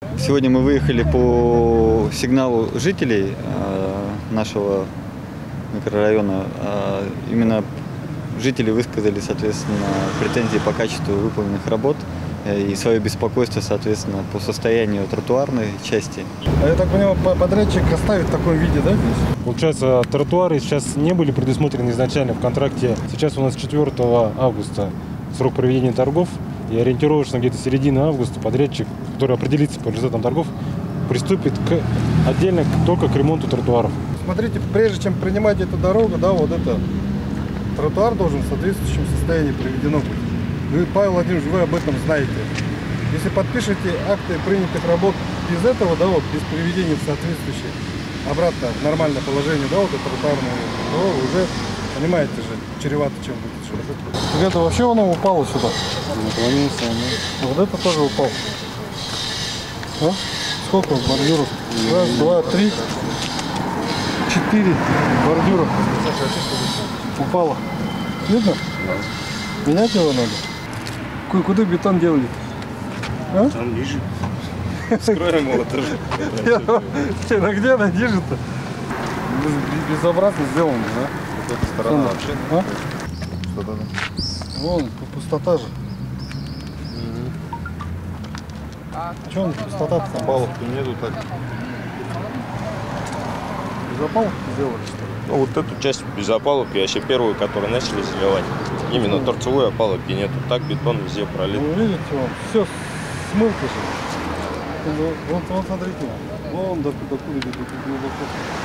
Сегодня мы выехали по сигналу жителей нашего микрорайона. Именно жители высказали, соответственно, претензии по качеству выполненных работ и свое беспокойство, соответственно, по состоянию тротуарной части. А я так понимаю, подрядчик оставит в таком виде, да, здесь? Получается, тротуары сейчас не были предусмотрены изначально в контракте. Сейчас у нас 4 августа срок проведения торгов. И ориентировочно где-то середина августа подрядчик, который определится по результатам торгов, приступит отдельно только к ремонту тротуаров. Смотрите, прежде чем принимать эту дорогу, да, вот это, тротуар должен в соответствующем состоянии приведено быть. Вы, Павел Владимирович, вы об этом знаете. Если подпишете акты принятых работ без этого, да, вот, без приведения в соответствующее, обратно в нормальное положение, да, вот это тротуарную дорогу, уже, понимаете же, чревато чем будет. Ребята, вообще оно упало сюда? Наклонился, Вот это тоже упал. А? Сколько бордюров? Раз, два, три, 4 бордюра. Упало. Видно? Менять его надо. Куда бетон делали? А? Там ниже. Скроем его тоже. А где она ниже-то? Безобразно сделано, да? Вот эта сторона вообще. А? Вон, пустота же. Че он пустота-то? Опалубки нету так. Без опалубки сделали, что ли? Ну, вот эту часть без опалубки, вообще первую, которую начали заливать. Именно торцевой опалубки нету. Так бетон везде пролит. Вы видите, вон, все смылка же. Вот смотрите, вон докуда глубоко.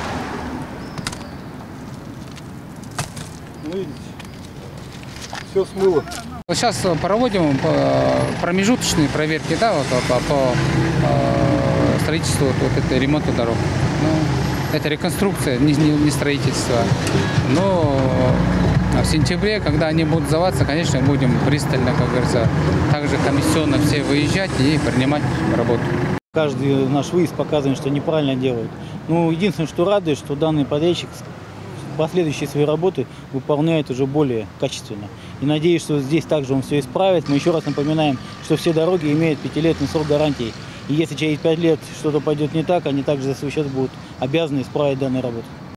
Видите? Все смыло. Сейчас проводим промежуточные проверки, да, вот, по строительству вот этой ремонта дорог. Ну, это реконструкция, не строительство. Но в сентябре, когда они будут сдаваться, конечно, будем пристально, как говорится, также комиссионно все выезжать и принимать работу. Каждый наш выезд показывает, что неправильно делают. Ну, единственное, что радует, что данный подрядчик последующие свои работы выполняет уже более качественно. И надеюсь, что здесь также он все исправит. Мы еще раз напоминаем, что все дороги имеют 5-летний срок гарантии. И если через 5 лет что-то пойдет не так, они также за свой счет будут обязаны исправить данную работу.